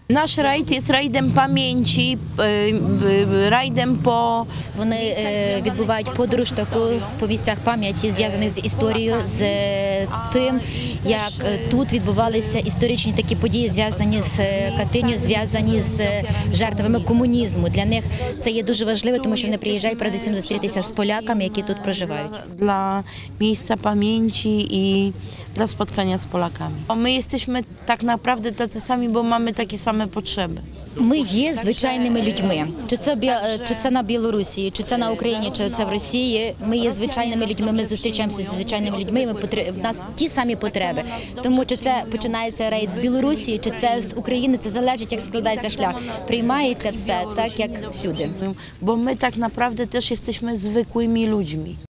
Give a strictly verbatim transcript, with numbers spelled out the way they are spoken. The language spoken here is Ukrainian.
Nasz rajd jest rajdem pamięci, e, rajdem po... Вони е, відбувають подорож таку по місцях пам'яті, зв'язаних з історією, з е, тим, як е, тут відбувалися історичні такі події, зв'язані з е, Катиню, зв'язані з е, жертвами комунізму. Для них це є дуже важливо, тому що вони приїжджають передусім зустрітися з поляками, які тут проживають. Dla miejsca pamięci i dla spotkania z Polakami. My jesteśmy tak naprawdę tacy sami, bo mamy takie same potrzeby. Ми є звичайними людьми. Чи це, чи це на Білорусі, чи це на Україні, чи це в Росії. Ми є звичайними людьми, ми зустрічаємося з звичайними людьми, ми потреб... в нас ті самі потреби. Тому чи це починається рейд з Білорусі, чи це з України, це залежить, як складається шлях. Приймається все так, як всюди. Bo my tak naprawdę też jesteśmy zwykłymi ludźmi.